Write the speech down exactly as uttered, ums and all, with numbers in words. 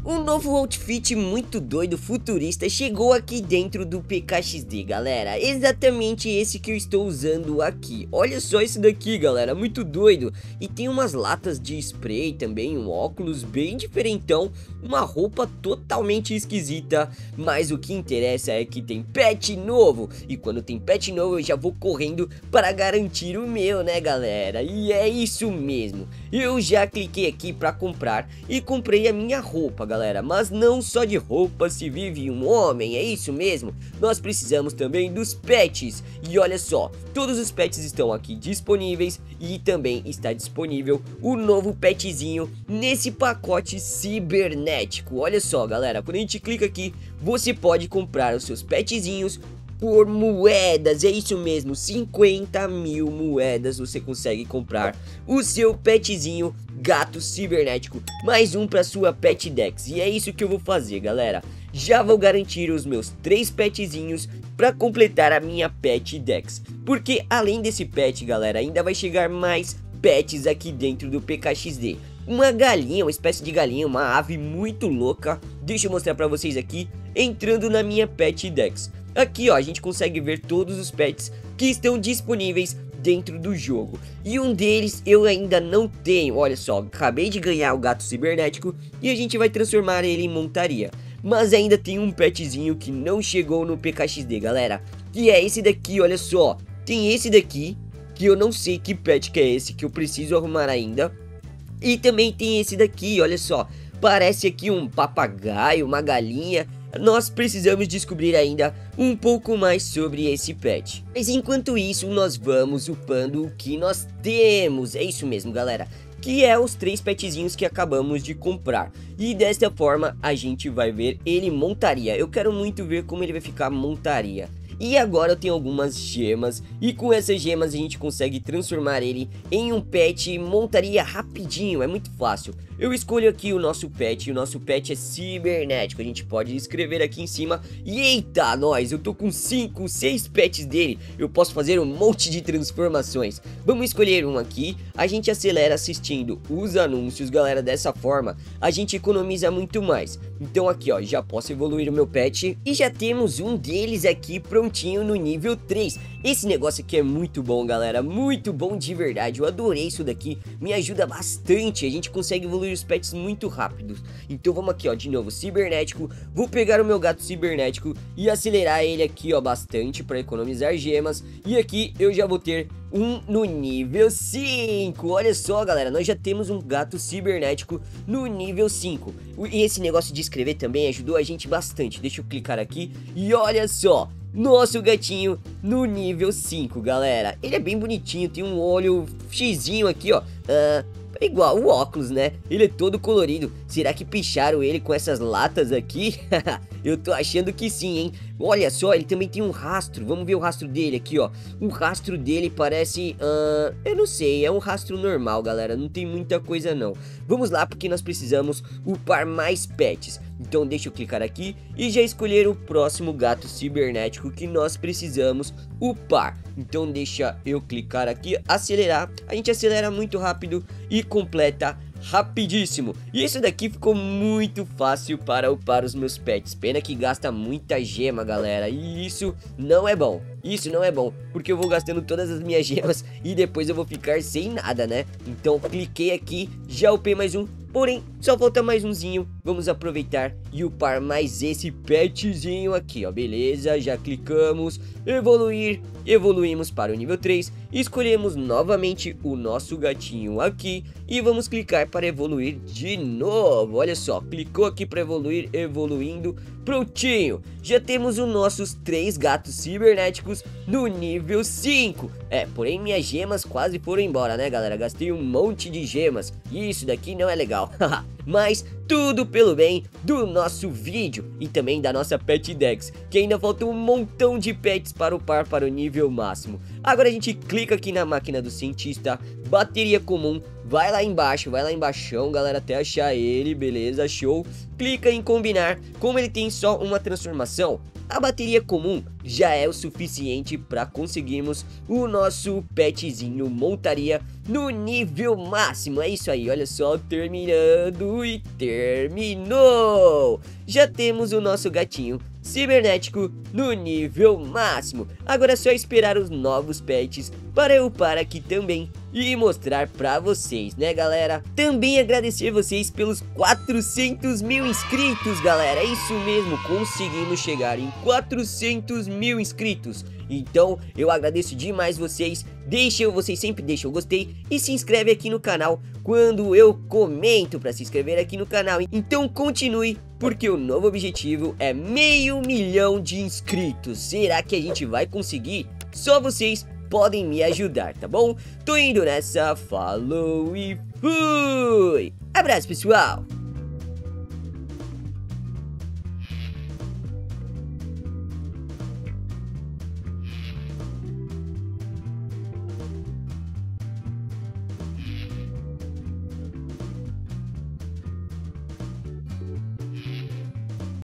Um novo outfit muito doido, futurista, chegou aqui dentro do P K X D, galera. Exatamente esse que eu estou usando aqui. Olha só esse daqui, galera, muito doido. E tem umas latas de spray também, um óculos bem diferentão, uma roupa totalmente esquisita. Mas o que interessa é que tem pet novo. E quando tem pet novo eu já vou correndo para garantir o meu, né, galera? E é isso mesmo. Eu já cliquei aqui para comprar e comprei a minha roupa, galera, mas não só de roupa se vive um homem, é isso mesmo. Nós precisamos também dos pets. E olha só, todos os pets estão aqui disponíveis e também está disponível o novo petzinho nesse pacote cibernético. Olha só, galera, quando a gente clica aqui, você pode comprar os seus petzinhos por moedas, é isso mesmo, cinquenta mil moedas você consegue comprar o seu petzinho gato cibernético, mais um para sua pet dex. E é isso que eu vou fazer, galera. Já vou garantir os meus três petzinhos para completar a minha pet dex, porque além desse pet, galera, ainda vai chegar mais pets aqui dentro do P K X D. Uma galinha, uma espécie de galinha, uma ave muito louca. Deixa eu mostrar para vocês aqui, entrando na minha pet dex. Aqui, ó, a gente consegue ver todos os pets que estão disponíveis dentro do jogo. E um deles eu ainda não tenho. Olha só, acabei de ganhar o gato cibernético e a gente vai transformar ele em montaria. Mas ainda tem um petzinho que não chegou no P K X D, galera, que é esse daqui, olha só. Tem esse daqui, que eu não sei que pet que é esse, que eu preciso arrumar ainda. E também tem esse daqui, olha só. Parece aqui um papagaio, uma galinha. Nós precisamos descobrir ainda um pouco mais sobre esse pet. Mas enquanto isso, nós vamos upando o que nós temos. É isso mesmo, galera, que é os três petzinhos que acabamos de comprar. E desta forma a gente vai ver ele montaria. Eu quero muito ver como ele vai ficar montaria. E agora eu tenho algumas gemas, e com essas gemas a gente consegue transformar ele em um pet montaria rapidinho, é muito fácil. Eu escolho aqui o nosso pet, e o nosso pet é cibernético, a gente pode escrever aqui em cima. E eita, nós, eu tô com cinco, seis pets dele, eu posso fazer um monte de transformações. Vamos escolher um aqui, a gente acelera assistindo os anúncios, galera, dessa forma a gente economiza muito mais. Então aqui, ó, já posso evoluir o meu pet, e já temos um deles aqui prontinho no nível três. Esse negócio aqui é muito bom, galera, muito bom de verdade. Eu adorei isso daqui, me ajuda bastante. A gente consegue evoluir os pets muito rápidos. Então vamos aqui, ó, de novo, cibernético. Vou pegar o meu gato cibernético e acelerar ele aqui, ó, bastante para economizar gemas. E aqui eu já vou ter um no nível cinco. Olha só, galera, nós já temos um gato cibernético no nível cinco. E esse negócio de escrever também ajudou a gente bastante. Deixa eu clicar aqui e olha só, nosso gatinho no nível cinco, galera. Ele é bem bonitinho, tem um olho xizinho aqui, ó. uh, Igual o óculos, né? Ele é todo colorido. Será que picharam ele com essas latas aqui? Eu tô achando que sim, hein? Olha só, ele também tem um rastro. Vamos ver o rastro dele aqui, ó. O rastro dele parece... Uh, eu não sei, é um rastro normal, galera. Não tem muita coisa, não. Vamos lá, porque nós precisamos upar mais pets. Então deixa eu clicar aqui e já escolher o próximo gato cibernético que nós precisamos upar. Então deixa eu clicar aqui, acelerar. A gente acelera muito rápido e completa rapidíssimo. E isso daqui ficou muito fácil para upar os meus pets. Pena que gasta muita gema, galera, e isso não é bom. Isso não é bom, porque eu vou gastando todas as minhas gemas e depois eu vou ficar sem nada, né? Então cliquei aqui, já upei mais um. Porém, só falta mais umzinho. Vamos aproveitar e upar mais esse petzinho aqui, ó. Beleza, já clicamos, evoluir, evoluímos para o nível três. Escolhemos novamente o nosso gatinho aqui e vamos clicar para evoluir de novo. Olha só, clicou aqui para evoluir, evoluindo, prontinho. Já temos os nossos três gatos cibernéticos no nível cinco. É, porém minhas gemas quase foram embora, né, galera? Gastei um monte de gemas e isso daqui não é legal. Mas tudo pelo bem do nosso vídeo e também da nossa pet dex, que ainda falta um montão de pets para upar para o nível máximo. Agora a gente clica aqui na máquina do cientista, bateria comum, vai lá embaixo, vai lá embaixo, galera, até achar ele, beleza, show. Clica em combinar, como ele tem só uma transformação, a bateria comum já é o suficiente para conseguirmos o nosso petzinho montaria no nível máximo. É isso aí, olha só, terminando e terminou. Já temos o nosso gatinho cibernético no nível máximo. Agora é só esperar os novos pets para eu upar aqui também e mostrar pra vocês, né, galera? Também agradecer vocês pelos quatrocentos mil inscritos, galera. É isso mesmo, conseguimos chegar em quatrocentos mil inscritos. Então eu agradeço demais vocês. Deixa, vocês sempre deixam o gostei e se inscreve aqui no canal quando eu comento para se inscrever aqui no canal. Então continue, porque o novo objetivo é meio milhão de inscritos. Será que a gente vai conseguir? Só vocês podem me ajudar, tá bom? Tô indo nessa, falou e fui! Abraço, pessoal!